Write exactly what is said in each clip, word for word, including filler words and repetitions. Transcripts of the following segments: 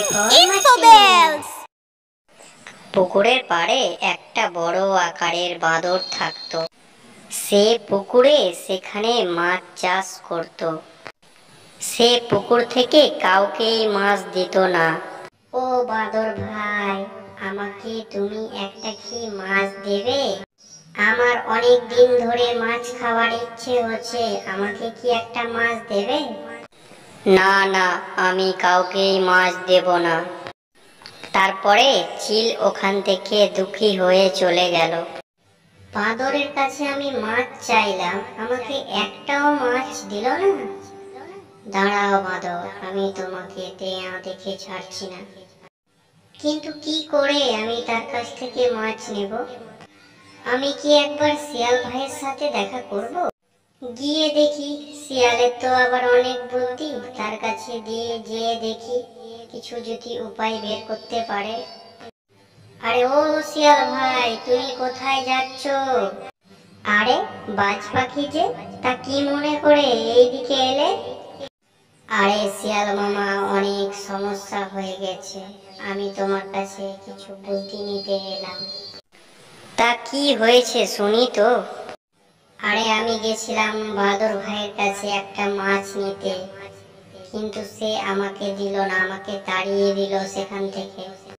ইনফোবেলস। পুকুরের পাড়ে একটা বড় আকারের বাঁদর থাকতো। সে পুকুরে সেখানে মাছ চাষ করত। সে পুকুর থেকে কাউকে মাছ দিত না। ও বাঁদর ভাই, আমাকে তুমি একটা কি মাছ দেবে? আমার অনেক দিন ধরে মাছ খাওয়ার ইচ্ছে হচ্ছে, আমাকে কি একটা মাছ দেবে? না না, আমি কাউকে মাছ দেব না। তারপরে চিল ওখান থেকে দুঃখী হয়ে চলে গেল। বাঁদরের কাছে আমি মাছ চাইলাম, আমাকে একটাও মাছ দিল না। দাঁড়াও বাঁদর, আমি তোমাকে দেয়া দেখে ছাড়ছি না। কিন্তু কি করে আমি তার কাছ থেকে মাছ নেব? আমি কি একবার শিয়াল ভাইয়ের সাথে দেখা করব? গিয়ে দেখি, শিয়ালের তো আবার অনেক বুদ্ধি, তার কাছে দিয়ে যেয়ে দেখি কিছু যদি উপায় বের করতে পারে। আরে ও শিয়াল ভাই, তুমি কোথায় যাচ্ছ? আরে বাজ পাখি যে, তা কি মনে করে এইদিকে এলে? আরে শিয়াল মামা, অনেক সমস্যা হয়ে গেছে, আমি তোমার কাছে কিছু বুদ্ধি নিতে এলাম। তা কি হয়েছে শুনি তো। আরে আমি গেছিলাম বাঁদর ভাইয়ের কাছে একটা মাছ নিতে, কিন্তু সে আমাকে দিল না, আমাকে তাড়িয়ে দিল সেখান থেকে।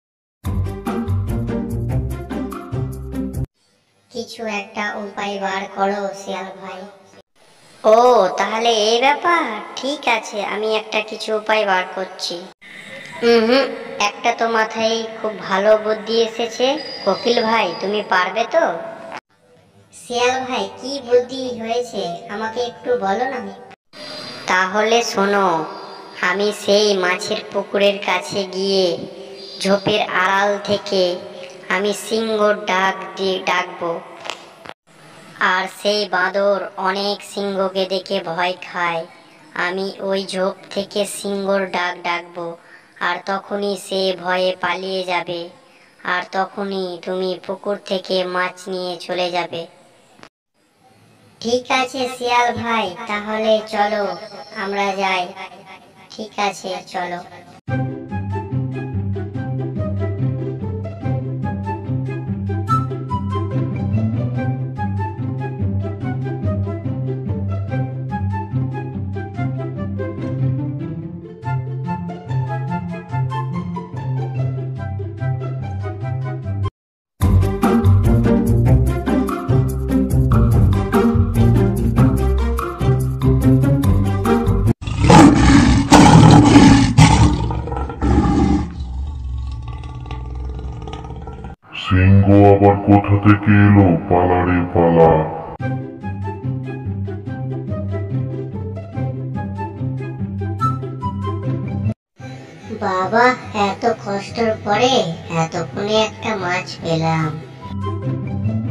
কিছু একটা উপায় বার করো শিয়াল ভাই। ও তাহলে এই ব্যাপার, ঠিক আছে, আমি একটা কিছু উপায় বার করছি। হুম একটা তো মাথায় খুব ভালো বুদ্ধি এসেছে। কোকিল ভাই, তুমি পারবে তো? শিয়াল ভাই, কি বুদ্ধি হয়েছে আমাকে একটু বলো না। তাহলে শোনো, আমি সেই মাছের পুকুরের কাছে গিয়ে ঝোপের আড়াল থেকে আমি সিংহর ডাক দিয়ে ডাকবো। আর সেই বাঁদর অনেক সিংহকে দেখে ভয় খায়। আমি ওই ঝোপ থেকে সিংহর ডাক ডাকবো, আর তখনই সে ভয়ে পালিয়ে যাবে। আর তখনই তুমি পুকুর থেকে মাছ নিয়ে চলে যাবে। ঠিক আছে শিয়াল ভাই, তাহলে চলো আমরা যাই। ঠিক আছে, চলো। সিংহ আবার কোথা থেকে এলো? পালা রে পালা। বাবা, এত কষ্টের পরে এতক্ষণে একটা মাছ পেলাম।